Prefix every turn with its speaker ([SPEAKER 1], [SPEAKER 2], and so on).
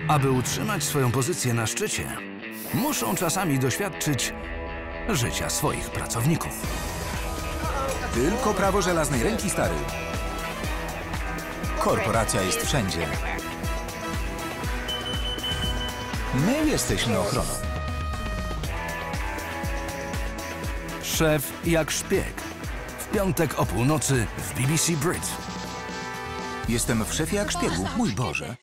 [SPEAKER 1] Aby utrzymać swoją pozycję na szczycie, muszą czasami doświadczyć życia swoich pracowników.
[SPEAKER 2] Tylko prawo żelaznej ręki, stary. Korporacja jest wszędzie. My jesteśmy ochroną.
[SPEAKER 1] Szef jak szpieg. W piątek o północy w BBC Brit.
[SPEAKER 2] Jestem w szefie jak szpiegu, mój Boże.